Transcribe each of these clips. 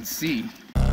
SU-16C.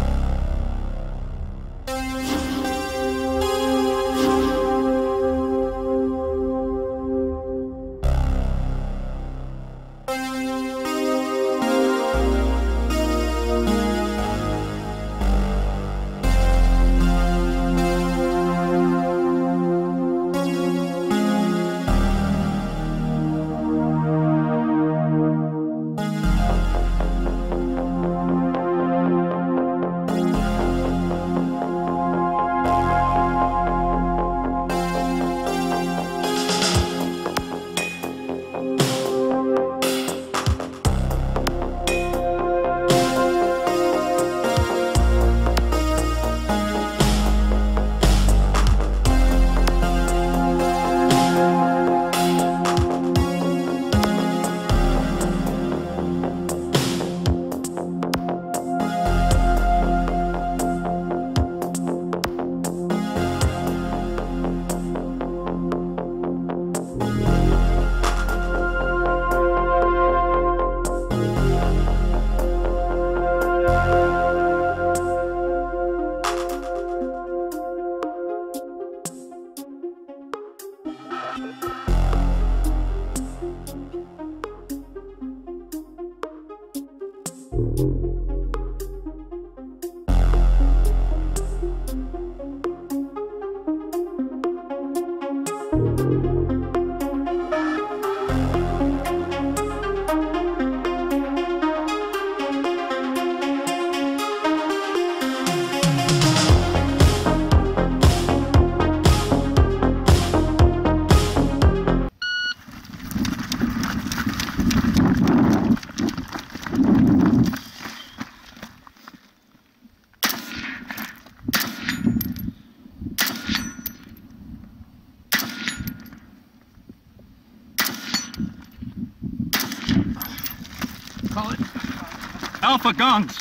Call it Alpha Gongs.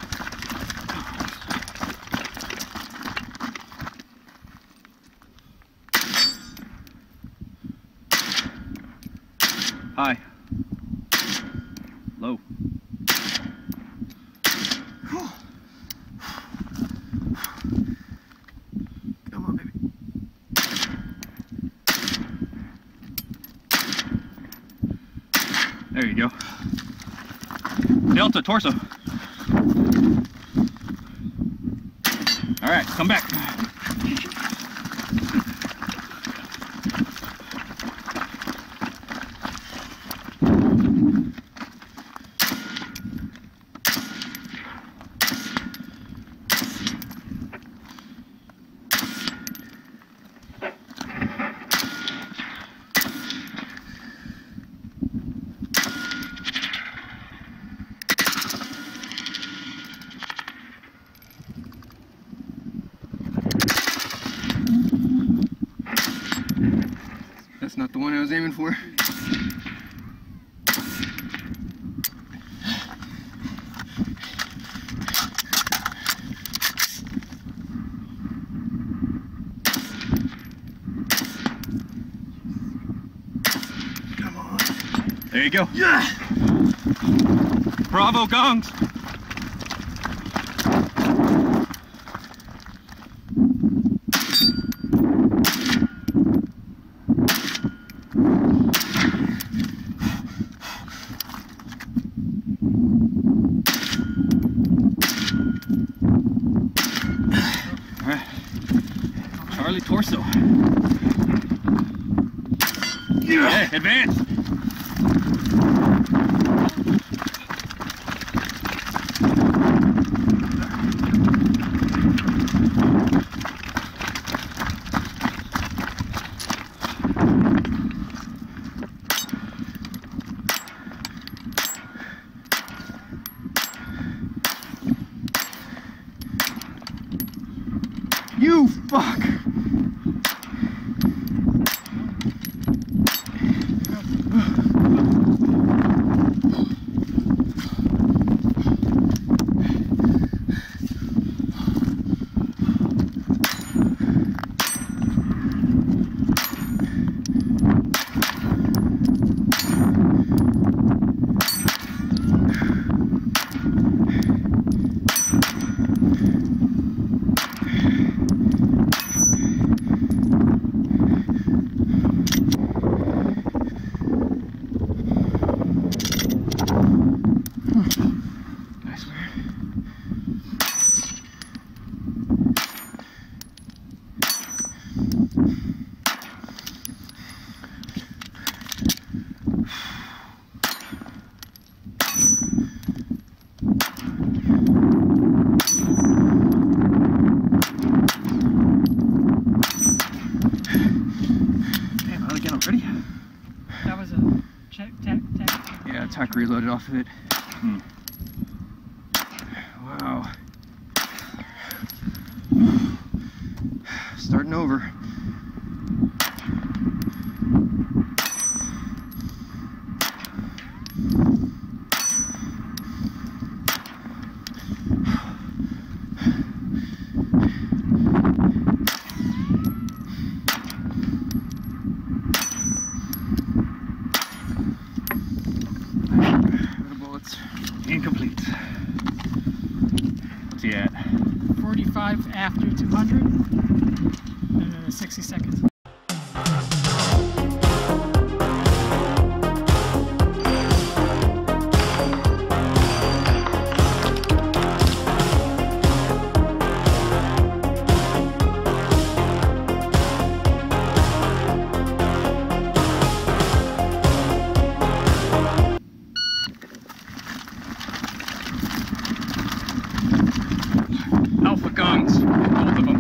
High. Low. Come on, baby. There you go. Delta torso. All right, come back. That's not the one I was aiming for. Come on. There you go. Yeah. Bravo Gongs. Charlie torso. Yeah, advance. You fuck. reloaded off of it. Wow. Starting over. Incomplete. What's he at? 45 after 200. 60 seconds. Alpha gongs, both of them.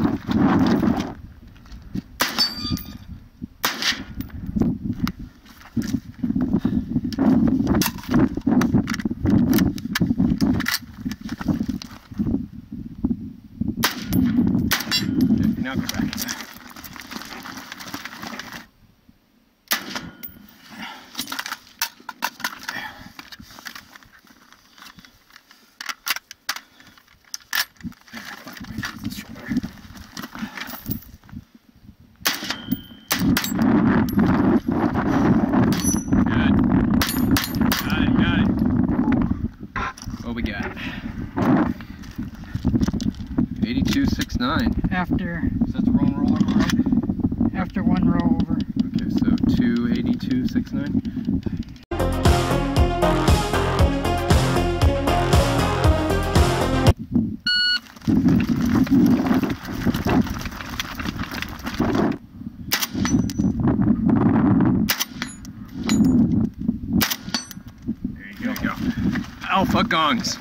Now go back. What we got? 8269. After. Is that the wrong rollover, right? After one row over. Okay, so 28269. There you go. Alpha gongs.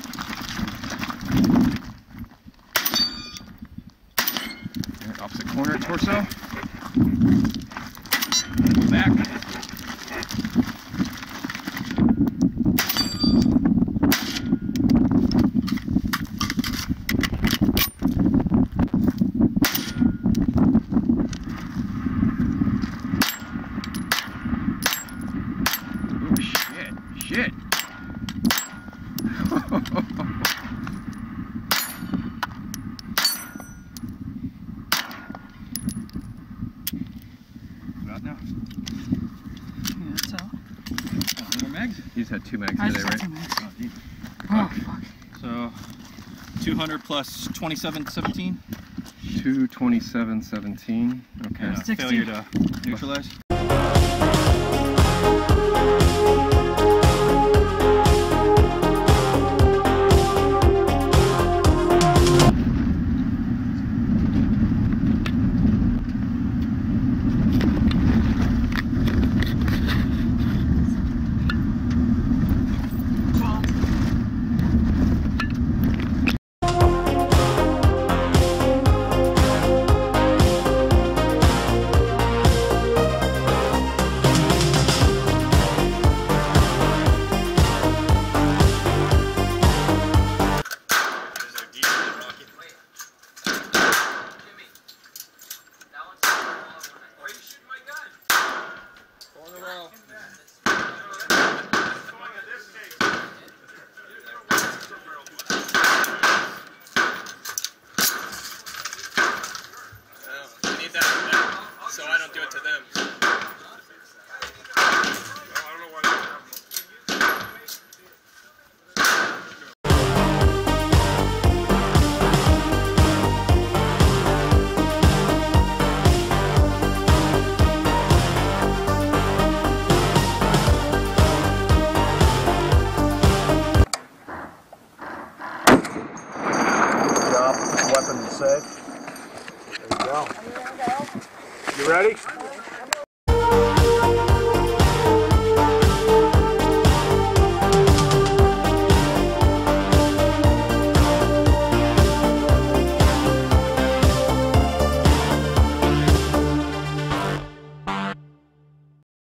Opposite corner, torso. Back. Oh shit! Shit! About now. Yeah, that's all. Oh, more mags? You just had 2 mags I today, just right? had 2 mags. Oh, deep. Oh, fuck. So 200 plus 2717. 227.17. Okay. Yeah. 60. Failure to neutralize.